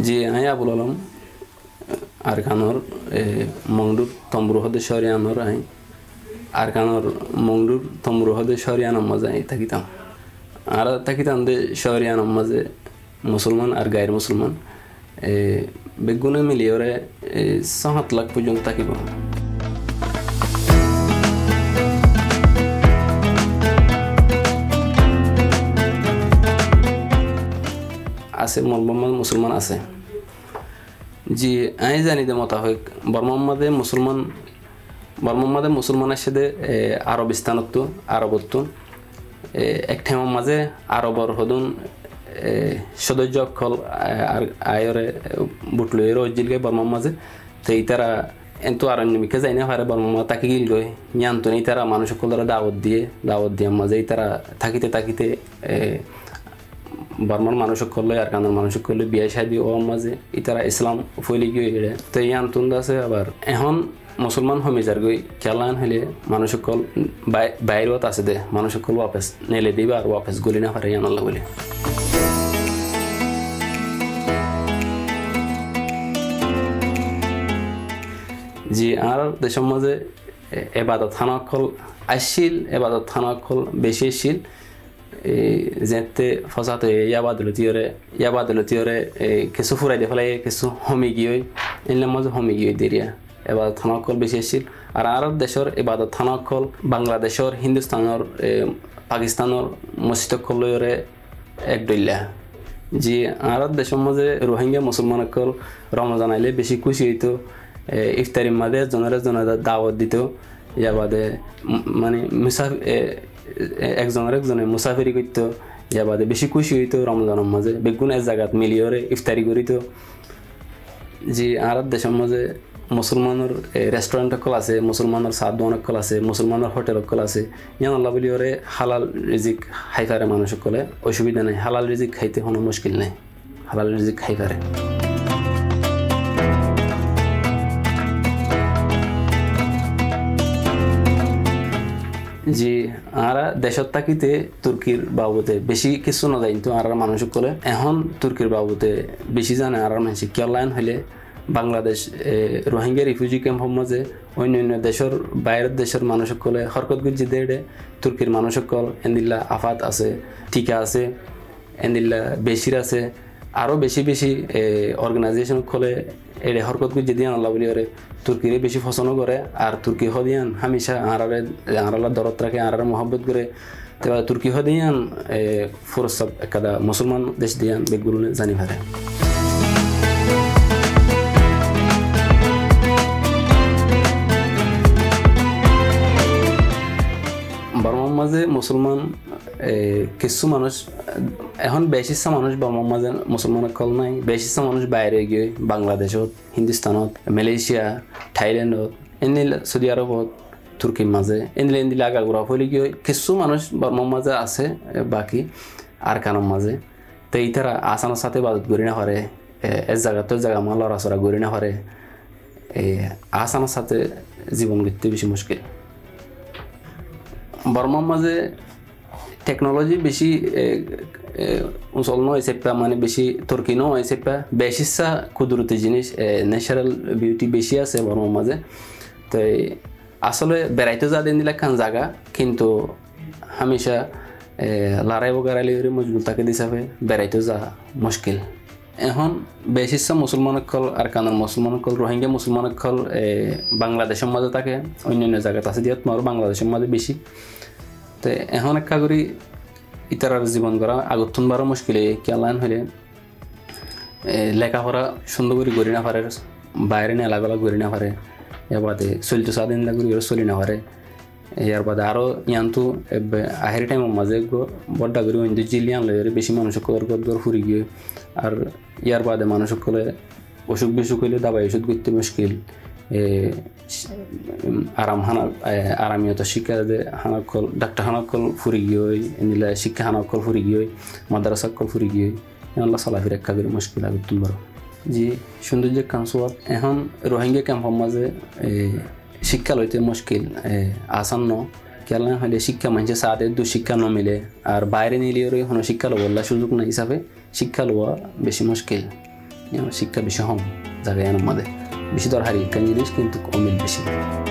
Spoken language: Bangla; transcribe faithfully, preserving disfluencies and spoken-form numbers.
জি আই আবুল আলম আরকানোর মংডুর তম্বুর হদে শরিয়ানোর আই আরকানোর মংডুর তম্বুর হদে শরিয়ানোর মাঝে আই থাকিতাম আর থাকিতাম দে শরিয়ানোর মাঝে মুসলমান আর গায়ের মুসলমান বেগুনে মিলিয়ে ওরে সাত লাখ পর্যন্ত থাকিব আছে মলবমান মুসলমান আছে জি আই জানি দে মোতাবেক বর্মাম্মাদে মুসলমান বর্মাম্মাদে মুসলমানের সাথে আরবিস্তানত আরবত্ব এক ঠেমার মাঝে আরবর হদুন সদস্য অকল আর আয়রে বুটলো এর জিলগে বর্মার মাঝে তো এই তারা এত আরণ্যমিকে যাই না পারে বর্মা তাকে গিল গই জানতো এই তারা মানুষ সকল দ্বারা দাওয়াত দিয়ে দাওয়াত দিয়ে মাঝে এই তারা থাকিতে থাকিতে বর্মার মানুষ করলে আর কানার মানুষ করলে বিয়ে শাদি ও মাঝে ইতারা ইসলাম ফইলে গিয়ে গেলে তো এই আন্তন্দ আছে আবার এখন মুসলমান হমে যার গই খেলান হলে মানুষ কল বাইরত আছে দে মানুষ কল ওয়াপস নেলে দিবে আর ওয়াপস গলি না পারে আনাল্লা বলে জি আর দেশের মাঝে এবাদত থানাকল আসছিল এবাদত থানাকল বেশি আসছিল যেতে ফসাতে ইয়াবাদলতিয়রে ইয়াবাদলতিয়রে কিছু ফুরাই দিয়ে ফেলাই কিছু হমি গিয়ে এনলাম মাঝে হমি গিয়ে দেরিয়া এবার থানাকল বেশি আসছিল আর আর দেশের এবাদত থানাকল বাংলাদেশের হিন্দুস্তানের পাকিস্তানের মসজিদকলরে এক ডইলা জি আর দেশের মাঝে রোহিঙ্গা মুসলমানকল রমজান আইলে বেশি খুশি হইতো ইফতারির মাঝে জনের জনের দাওয়াত দিত ইয়ার বাদে মানে মুসাফ একজনের একজনে মুসাফিরি করতো ইয়ার বাদে বেশি খুশি হইতো রমজানের মাঝে বেগুন এক জায়গাত মিলিয়রে ইফতারি করিত জি আর দেশের মাঝে মুসলমানের রেস্টুরেন্ট কল আছে মুসলমানের সাদ দোকান কল আছে মুসলমানের হোটেল কল আছে ইয়ান আল্লাহ বলিওরে হালাল রিজিক খাইফারে মানুষ কলে অসুবিধা নেই হালাল রিজিক খাইতে কোনো মুশকিল নেই হালাল রিজিক খাইফারে জি আর দেশত থাকিতে তুর্কির বাবদে বেশি কিছু না যায় কিন্তু আর মানুষ কলে এখন তুর্কির বাবদে বেশি জানে আর মানুষ কেলাইন হলে বাংলাদেশ রোহিঙ্গা রিফিউজি ক্যাম্প মাঝে অন্য অন্য দেশের বাইরের দেশের মানুষ কলে হরকত গুজি দেড়ে তুর্কির মানুষ কল এন্দিল্লা আফাত আছে টিকা আছে এন্দিল্লা বেশির আছে আরও বেশি বেশি অর্গানাইজেশন খোলে এড়ে হরকত গুজি দিয়ে আল্লাহ বলি ওরে তুর্কিরে বেশি পছন্দ করে আর তুর্কি হদিয়ান হামেশা আঁরারে আঁরালা দরদ রাখে আঁরারে মহব্বত করে তো তুর্কি হদিয়ান ফোরসব একাদা মুসলমান দেশ দিয়ান বেগুলো জানি ভারে বর্মার মাঝে মুসলমান কিছু মানুষ এখন বেশিসা মানুষ বর্মার মাঝে মুসলমানের কল নাই বেশিসা মানুষ বাইরে গিয়ে বাংলাদেশত হিন্দুস্তানত মালয়েশিয়া থাইল্যান্ডত এনিল সৌদি আরবত তুর্কির মাঝে এনিল এনিল আগা ঘুরা ফলে গিয়ে কিছু মানুষ বর্মার মাঝে আছে বাকি আর কানোর মাঝে তো এই তারা আসানোর সাথে বাদত গড়ি না পারে এক জায়গা তো জায়গা আমার লড়াচড়া গড়ি না পারে আসানোর সাথে জীবন গড়তে বেশি মুশকিল বর্মার মাঝে টেকনোলজি বেশি উচল নয় সেপা মানে বেশি তুর্কি নয় সেপা বেশিসা কুদরতি জিনিস ন্যাচারাল বিউটি বেশি আছে বর্মার মাঝে তো আসলে বেড়াইতে যা দিন দিলে খান জায়গা কিন্তু হামেশা লড়াই বগারালি মজবুত থাকে হিসাবে বেড়াইতে যা মুশকিল এখন বেশিসা মুসলমানের কল আর কানার মুসলমানের কল রোহিঙ্গা মুসলমানের কল বাংলাদেশের মাঝে থাকে অন্যান্য জায়গাতে আছে দিয়ে তোমার বাংলাদেশের মাঝে বেশি তো এখন একটা করি ইতারার জীবন করা আগতুন বারো মুশকিলে কেলান হলে লেখাপড়া সুন্দর করে গড়ি না পারে বাইরে নিয়ে আলাদা আলাদা গড়ি না পারে এর বাদে চলতে স্বাধীন লাগি চলি না পারে ইয়ার বাদে আরও ইয়ান্তু আহের টাইমের মাঝে বড্ডা করে অন্য জিলি আনলে বেশি মানুষ কদর কদর ফুরি গিয়ে আর ইয়ার বাদে মানুষ সকলে অসুখ বিসুখ হইলে দাবাই ওষুধ করতে মুশকিল আরাম হানা আরামিয়ত শিক্ষা দে হানাকল ডাক্তার হানাকল ফুরি গিয়ে এনিলা শিক্ষা হানাকল ফুরি গিয়ে মাদ্রাসাকল ফুরি গিয়ে আল্লাহ সালাফির একটা করে মুশকিল আগে তুলবার জি সৌন্দর্য কানসুয়াত এখন রোহিঙ্গা ক্যাম্পের মাঝে শিক্ষা লইতে মুশকিল আসান্ন কেলা হলে শিক্ষা মানছে সাথে দু শিক্ষা ন মিলে আর বাইরে নিলে কোনো শিক্ষা লওয়ার সুযোগ না হিসাবে শিক্ষা লওয়া বেশি মুশকিল শিক্ষা বেশি হম জায়গায় মধ্যে বেশি দরকারি জিনিস কিন্তু অমিল বেশি